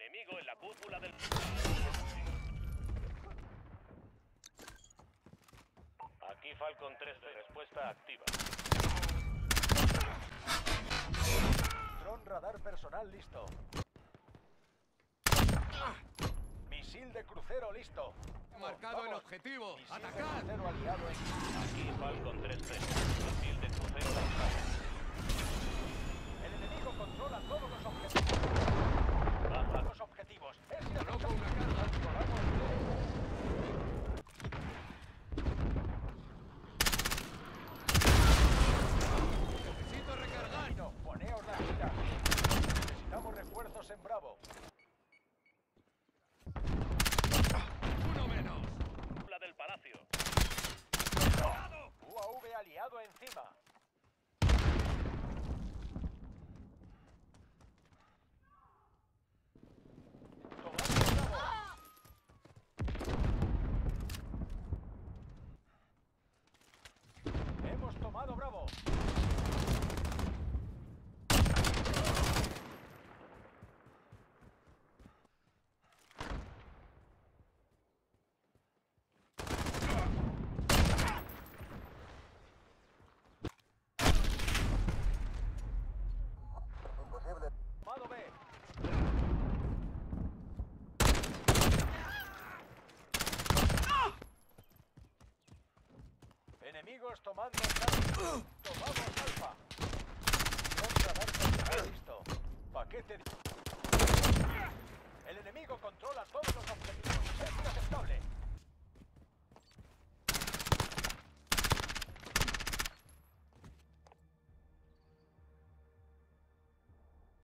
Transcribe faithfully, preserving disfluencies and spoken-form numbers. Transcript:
Enemigo en la cúpula del... Aquí Falcon tres de respuesta activa. Dron radar personal listo. Misil de crucero listo. Marcado el Vamos. objetivo. Misil de ¡Atacad! crucero aliado en... Aquí Falcon tres tres. Misil de crucero lanzado. El enemigo controla todos los objetivos. Baja. Los objetivos. Es Coloco una carga. Controlamos Necesito recargar. todo. Poneos las pilas. Necesitamos refuerzos en Bravo. Uno menos. Cúpula del palacio. U A V aliado encima. Tomando Bravo. Hemos tomado Bravo. Tomado B. Enemigos tomando... Tomamos